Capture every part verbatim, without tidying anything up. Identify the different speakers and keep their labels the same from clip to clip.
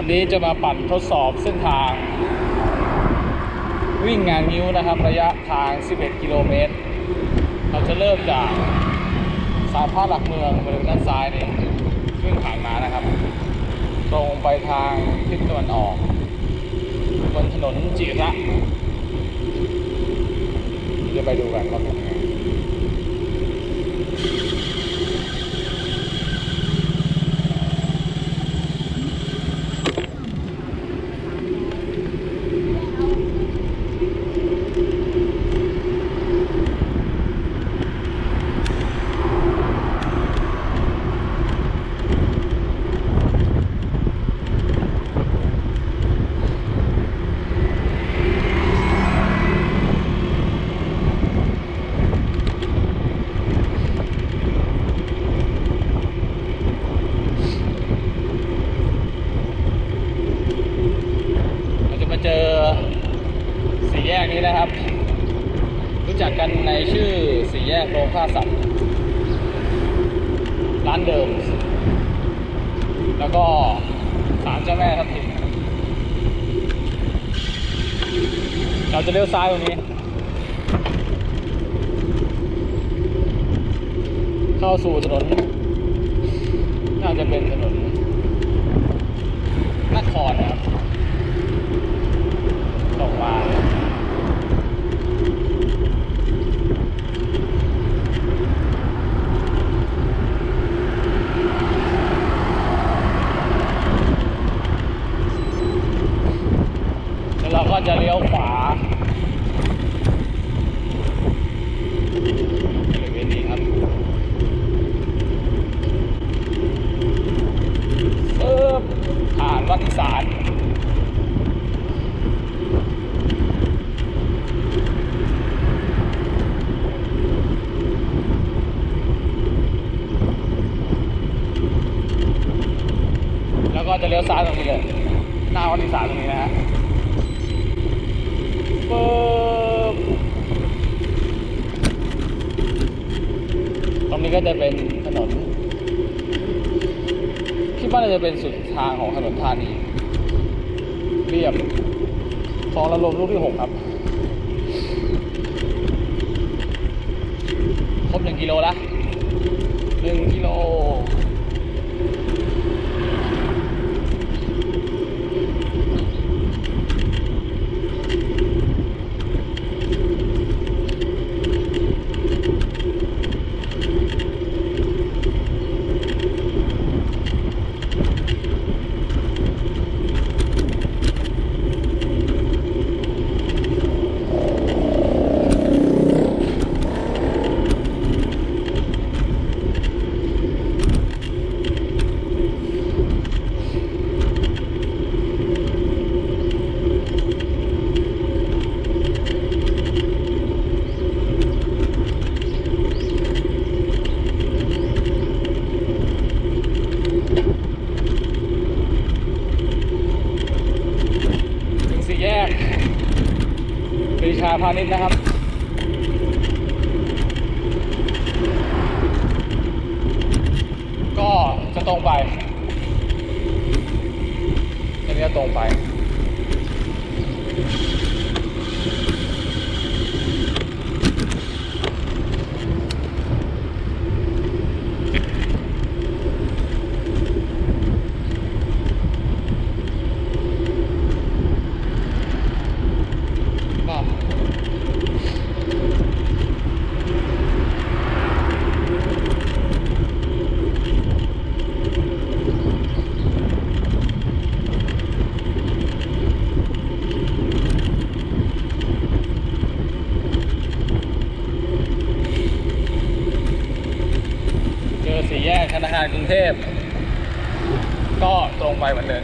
Speaker 1: นี้จะมาปั่นทดสอบเส้นทางวิ่งงานนิ้วนะครับระยะทางสิบเอ็ดกิโลเมตรเราจะเริ่มจากสายพานหลักเมืองบริเวณด้านซ้ายนี่วิ่งผ่านมานะครับตรงไปทางทิศตะวันออกบนถนนจิระจะไปดูกันว่าเป็นยังไงเจอสี่แยกนี้นะครับรู้จักกันในชื่อสี่แยกโรงฆ่าสัตว์ร้านเดิมแล้วก็ศาลเจ้าแม่ทับทิมเราจะเลี้ยวซ้ายตรงนี้เข้าสู่ถนนน่าจะเป็นถนนนครนะครับตรงมาแล้วเราก็จะเลี้ยวขวาบริเวณนี้ครับเออผ่านวัดอีสานก็จะเลี้ยวซ้ายตรงนี้เลยหน้าวัดอีสานตรงนี้นะฮะปึ๊บตรงนี้ก็จะเป็นถนนคิดว่าน่าจะเป็นสุดทางของถนนธานีเรียบคลองระลมลูกที่หกครับครบหนึ่งกิโลละหนึ่งกิโลปรีชาพาณิชย์นะครับก็จะตรงไปจะนี้ตรงไปสี่แยกธนาคารกรุงเทพก็ตรงไปเหมือนเดิม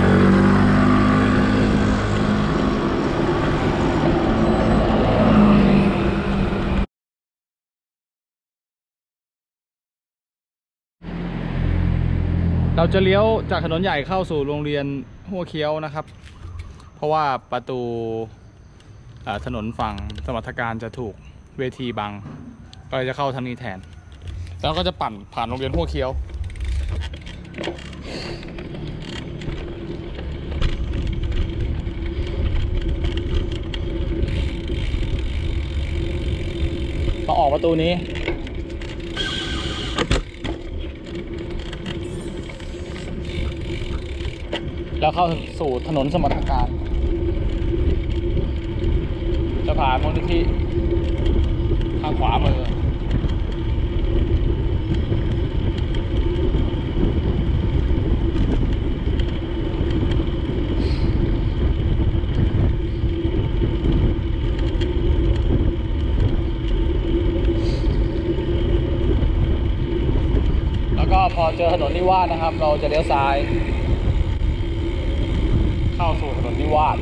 Speaker 1: เเราจะเลี้ยวจากถนนใหญ่เข้าสู่โรงเรียนหัวเคี้ยวนะครับเพราะว่าประตูถนนฝั่งสมรรถการจะถูกเวทีบังก็เลยจะเข้าทางนี้แทนแล้วก็จะปั่นผ่านโรงเรียนหัวเคี้ยวมาออกประตูนี้แล้วเข้าสู่ถนนสมรรถการจะผ่านมูลนิธิทางขวามือแล้วก็พอเจอถนนนิวาสนะครับเราจะเลี้ยวซ้ายเข้าสู่ถนนนิวาส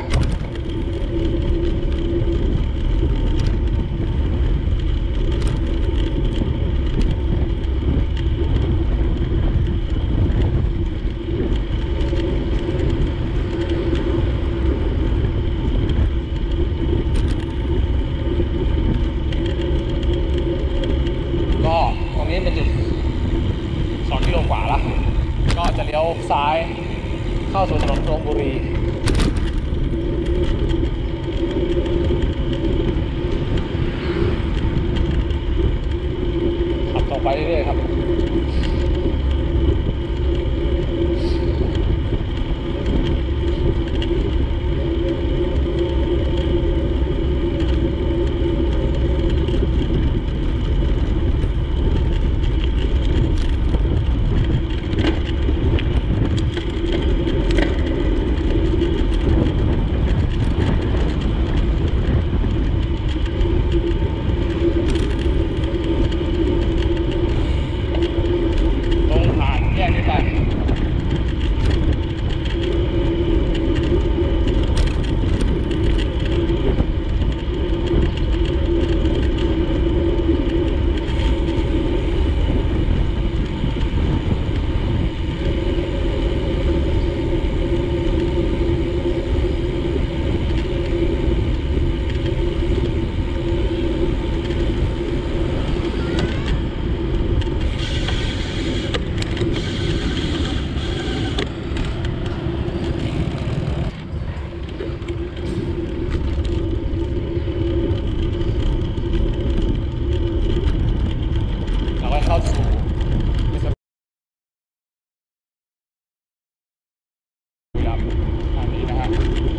Speaker 1: ก็ตรงนี้เป็นจุดสองกิโลกว่าละก็จะเลี้ยวซ้ายเข้าสู่ถนนพรหมบุรีขับต่อไปเรื่อยๆครับเข้าสู่ครับทางนี้นะฮะ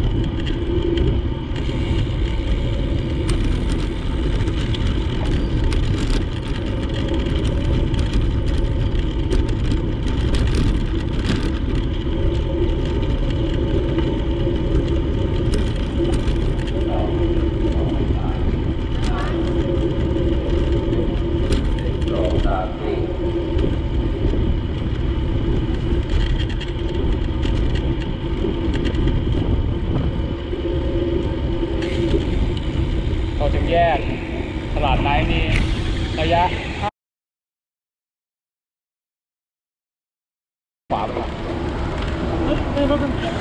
Speaker 1: เราถึงแยกตลาดไนท์นี้ระยะขวาไปก่อนไม่รถมันเกียร์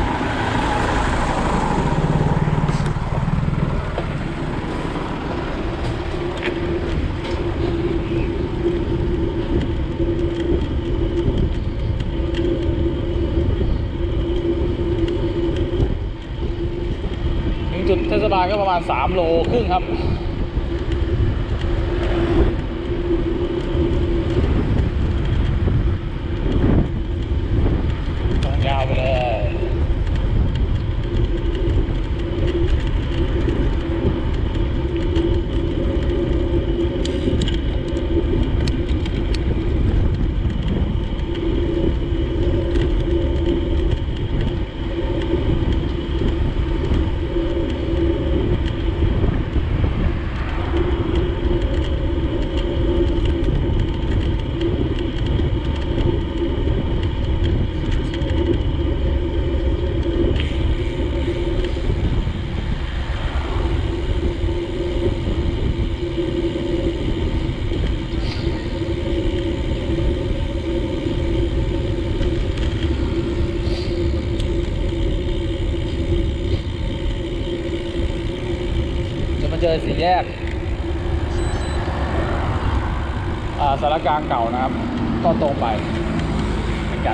Speaker 1: จุดเทศบาลก็ประมาณสามโลครึ่งครับตรงยาวไปเลยเลยสี่แยกสารกลางเก่านะครับก็ตรงไปเหมือนกัน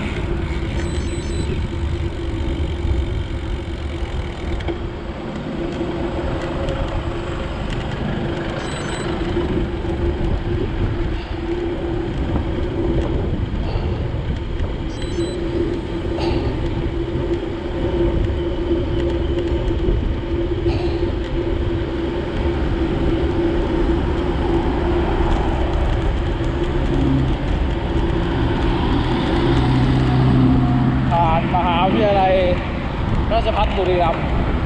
Speaker 1: มหาวิทยาลัยราชภัฏบุรีรัมย์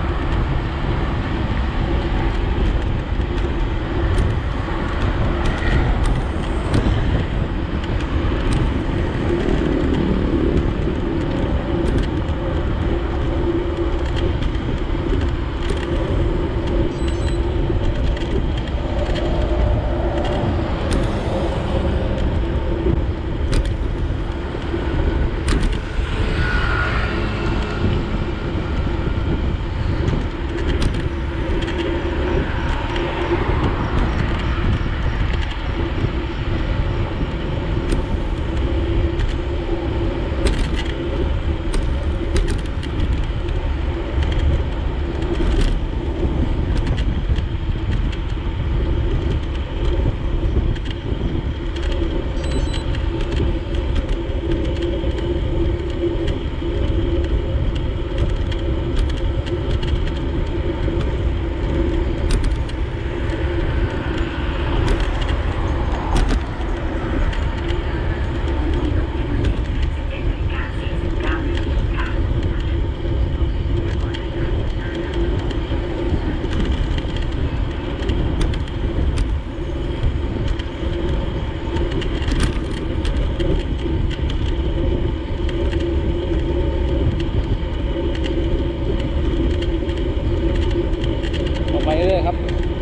Speaker 1: ไปเรื่อยครับ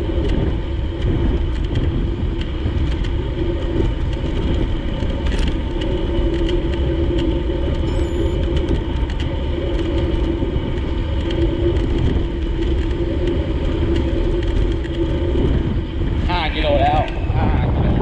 Speaker 1: ห้ากิโลแล้วห้ากิโล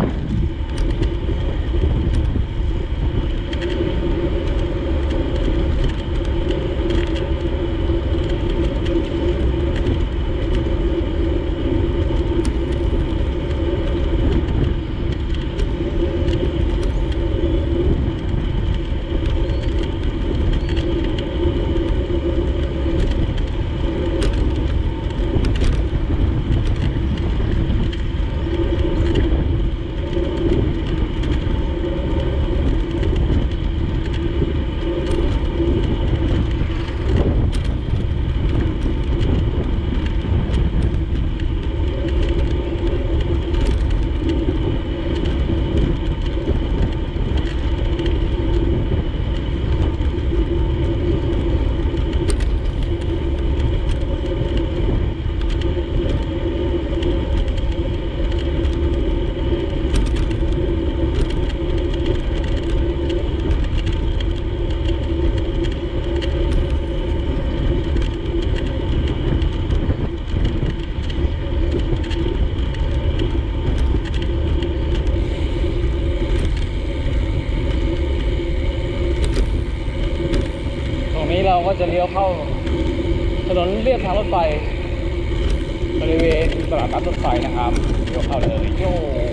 Speaker 1: เราก็จะเลี้ยวเข้าถนนเลียบทางรถไฟบริเวณตลาดนัดรถไฟนะครับเลี้ยวเข้าเลยโย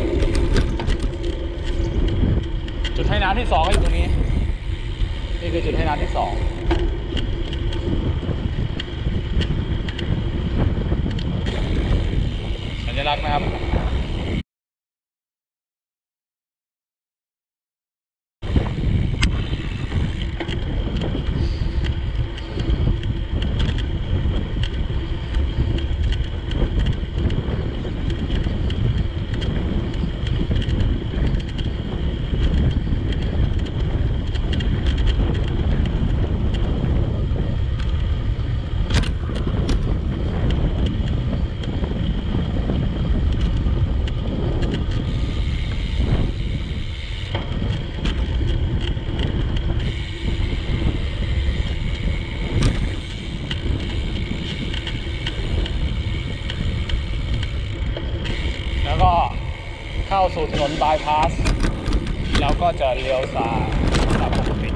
Speaker 1: จุดให้น้ำที่สองอยู่ตรงนี้นี่คือจุดให้น้ำที่สองสัญลักษณ์นะครับสู่ถนนบายพาสแล้วก็จะเลี้ยวซ้ายตามปกติ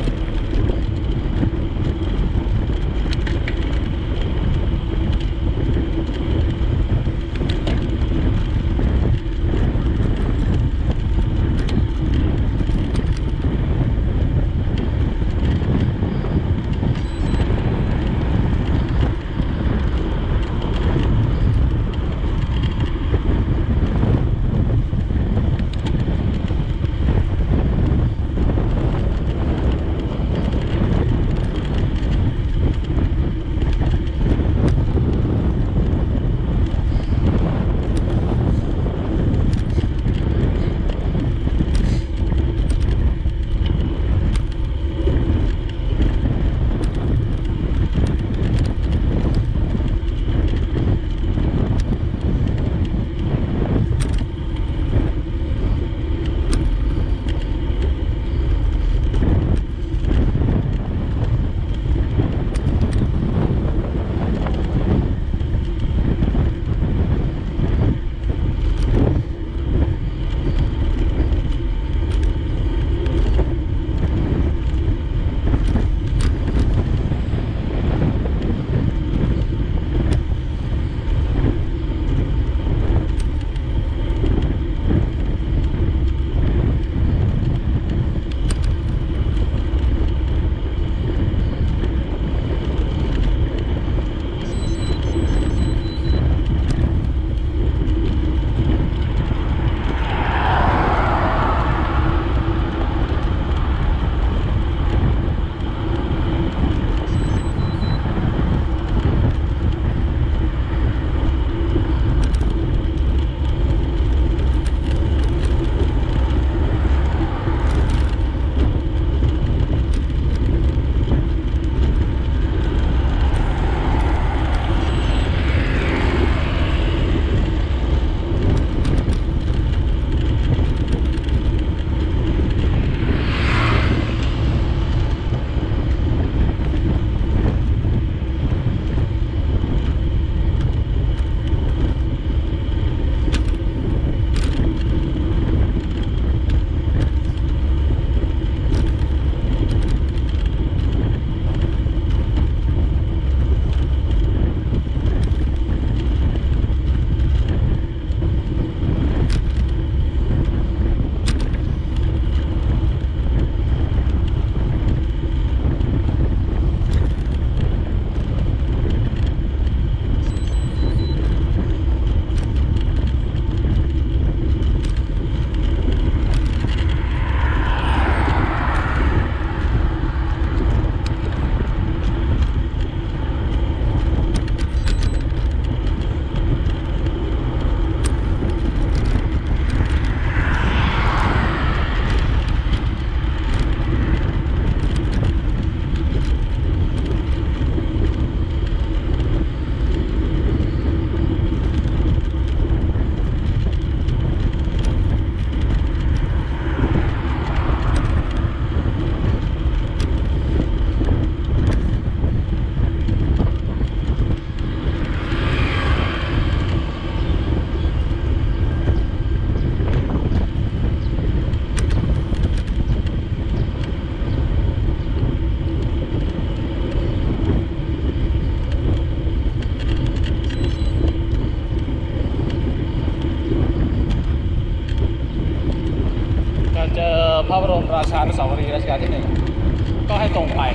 Speaker 1: พระบรมราชานุสาวรีย์รัชกาลที่หนึ่งก็ให้ตรงไป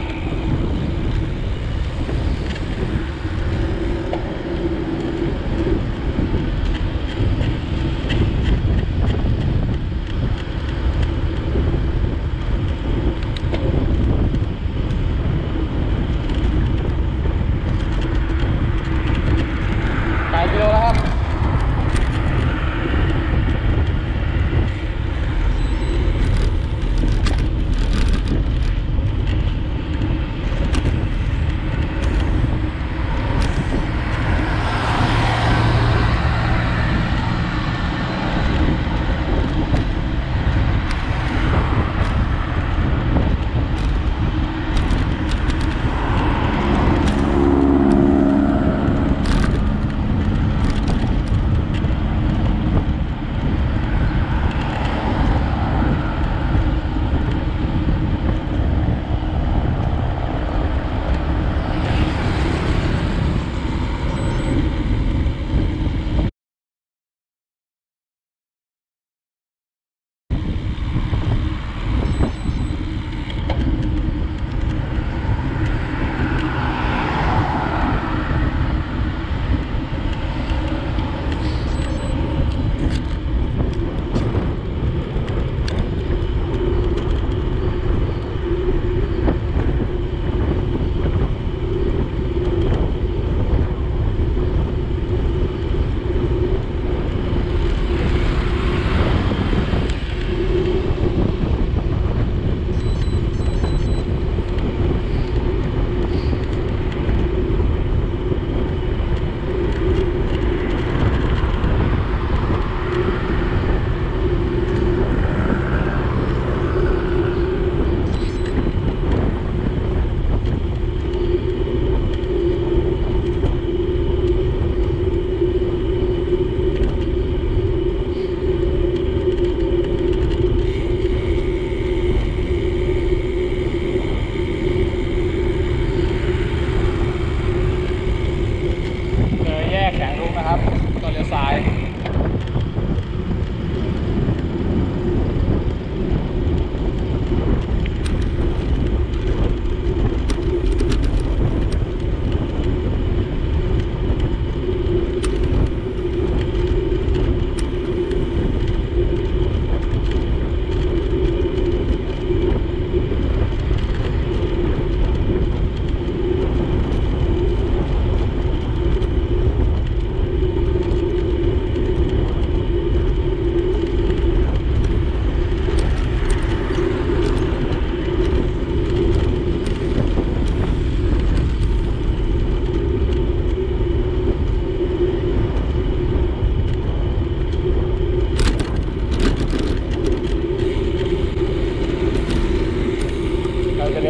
Speaker 1: แปดกิโลแล้วครับ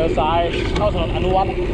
Speaker 1: ลี้ยวซ้ายเข้าถนนอนุวัฒน์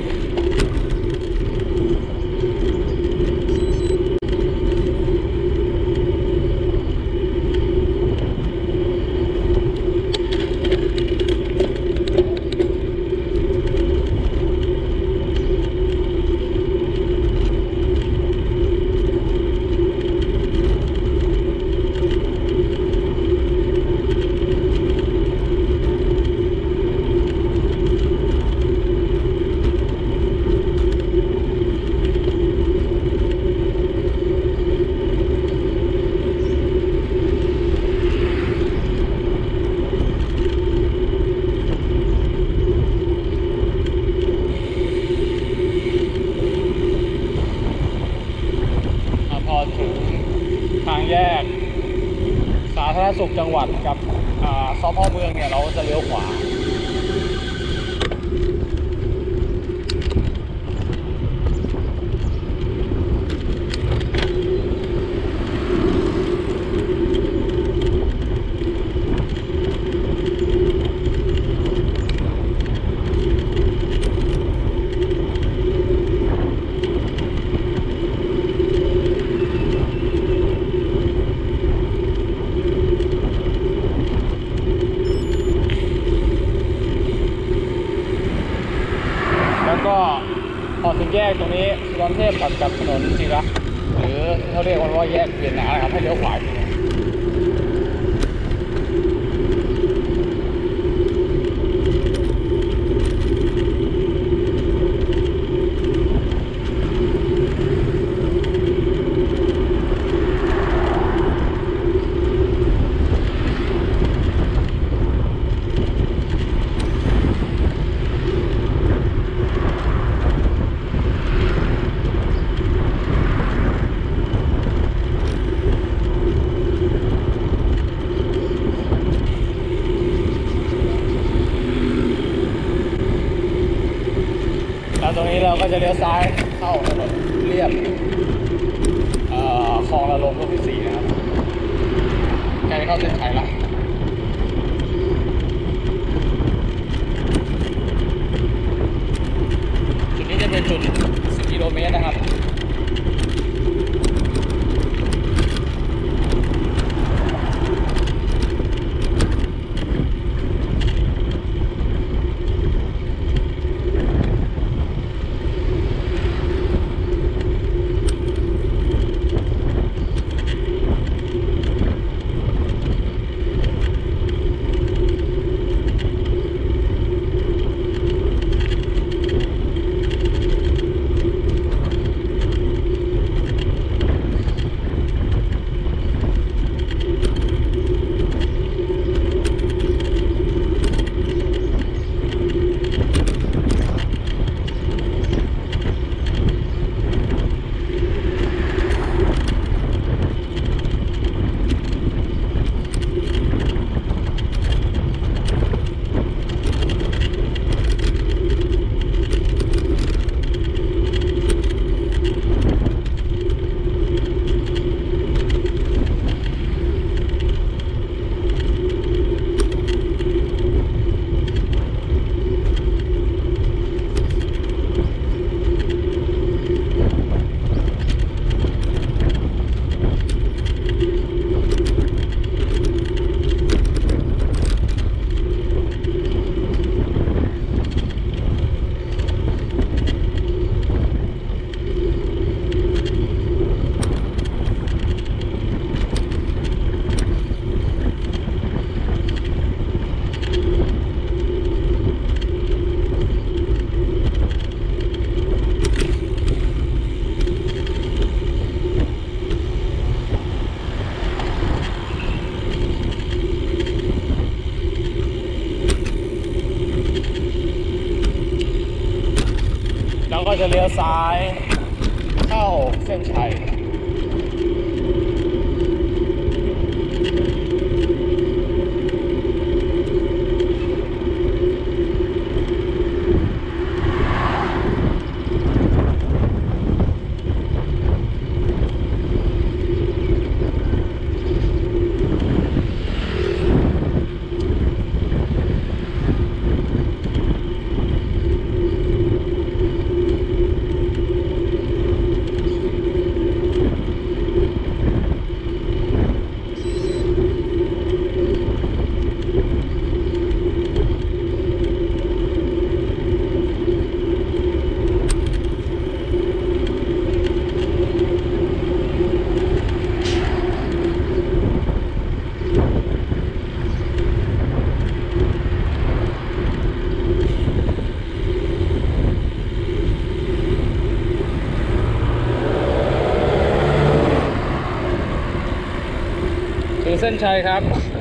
Speaker 1: ทางแยกสาธารณสุขจังหวัดกับสพ.เมืองเนี่ยเราจะเลี้ยวขวาก็พอถึงแยกตรงนี้สุวรรณเทพตัดกับถนนจิระหรือเขาเรียกว่าแยกเวียนนานะครับให้เลี้ยวขวาทีนึงตรงนี้เราก็จะเลี้ยวซ้ายเข้าถนนเรียบคลองระลมลูกที่สี่นะครับใกล้เข้าเส้นชัยแล้วจุดนี้จะเป็นจุดสิบกิโลเมตรนะครับแล้วก็จะเลี้ยวซ้ายเข้าเส้นชัย ถเส้นชัยครับ